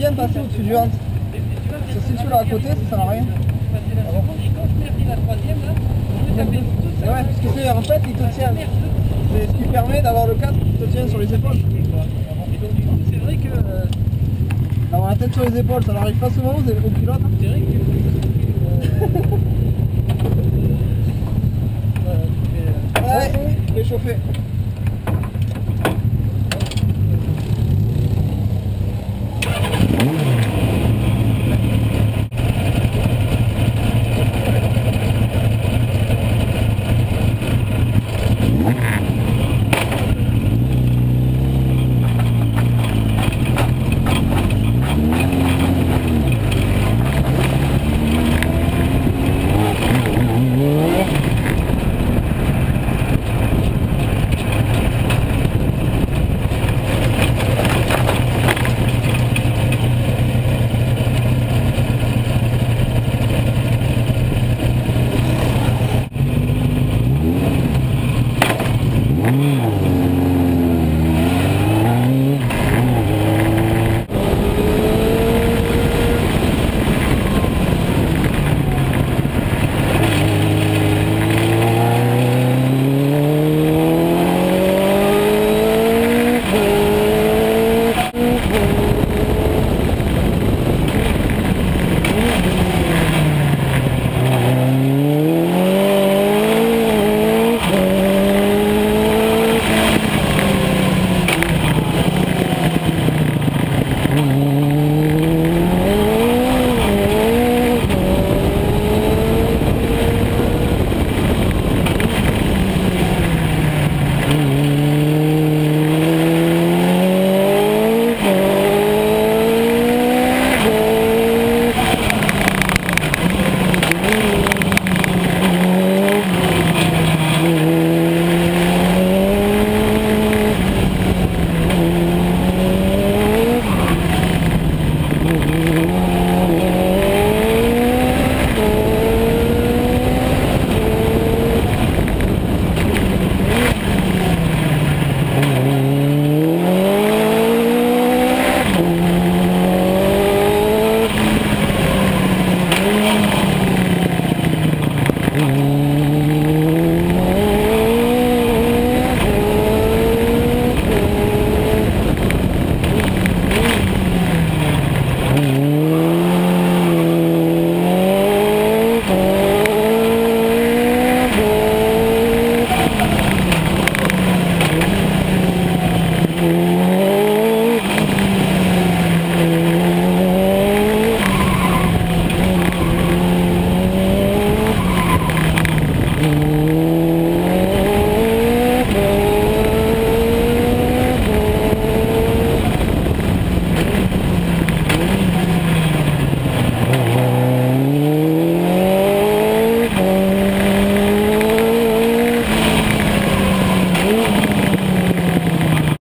bien de passer au-dessus du ventre. Parce que si tu l'as à côté, ça sert à rien. Ouais, parce que c'est, en fait, il te tient. C'est ce qui permet d'avoir le casque qui te tient sur les épaules. C'est vrai que avoir la tête sur les épaules, ça n'arrive pas souvent aux pilotes. C'est vrai que ouais, fais chauffer.